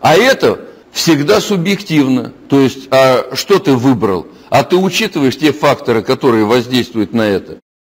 А это всегда субъективно. То есть, а что ты выбрал? А ты учитываешь те факторы, которые воздействуют на это?